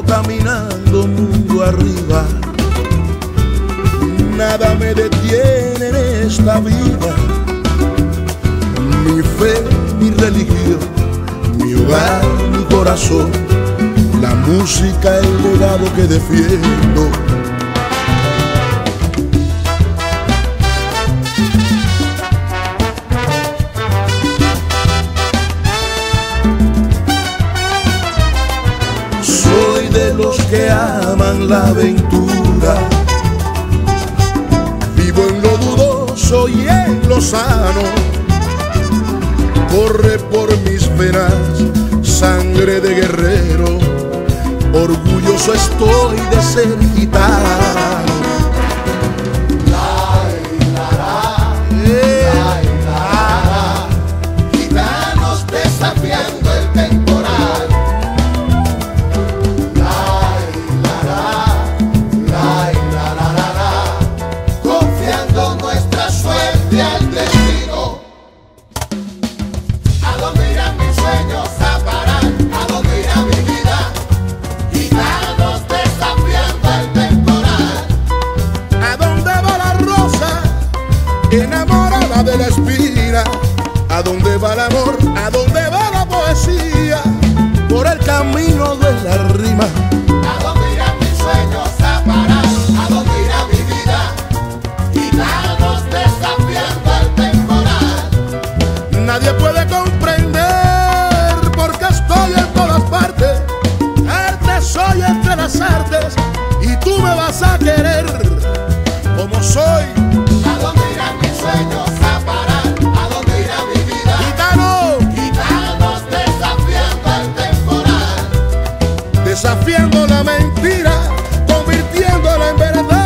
caminando mundo arriba. Nada me detiene en esta vida. Mi fe, mi religión, mi hogar, mi corazón, la música, el legado que defiendo. Soy de los que aman la aventura. Vivo en lo dudoso y en lo sano. Corre por mis venas sangre de guerrero. Orgulloso estoy de ser gitano. Gitanos desafiando el temporal. Confiando nuestra suerte al destino. ¿A dónde irán mis sueños a parar? ¿A dónde irá mi vida? Gitanos desafiando el temporal. ¿A dónde va la rosa enamorada de la espina? ¿A dónde va el amor? ¿A dónde va la poesía? Por el camino de la rima. ¿A dónde irán mis sueños a parar? ¿A dónde irá mi vida? Gitanos desafiando el temporal. Nadie puede comprender porque estoy en todas partes. Arte soy entre las artes y tú me vas a querer como soy. ¿A dónde irán mis sueños a parar? ¿A dónde irá mi vida? Gitano, Gitanos desafiando el temporal. desafiando la mentira, convirtiéndola en verdad.